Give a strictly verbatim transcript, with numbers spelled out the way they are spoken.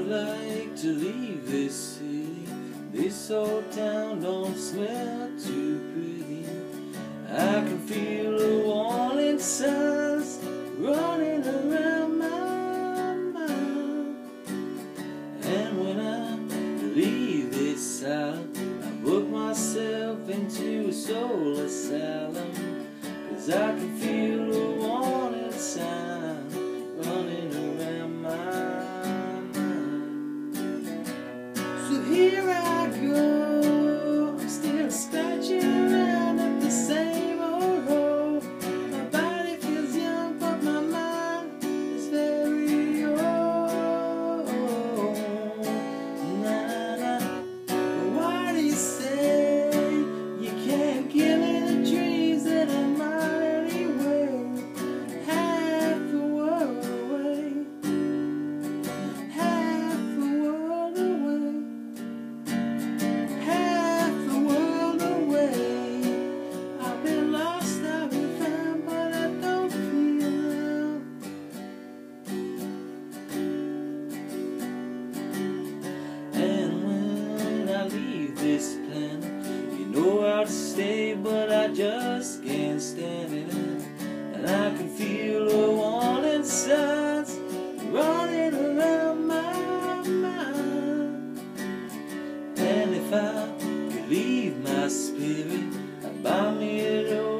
would like to leave this city. This old town don't smell too pretty. I can feel the warning signs running around my mind. And when I leave this island, I book myself into a soul asylum, 'cause I can feel the warning sign running around my mind. So here I go, I'm still scratching around at the same old hole. My body feels young, but my mind is very old. Nah, nah. Why do you say you can't give me the dreams that I might anyway? Half the world away, half the world away, half the world away. I've been lost, I've been found, but I don't feel now. And when I leave this planet, you know I'll stay, but I just can't stand it. And I can feel the warning signs running around my mind. And if I could leave my spirit, I'd buy me a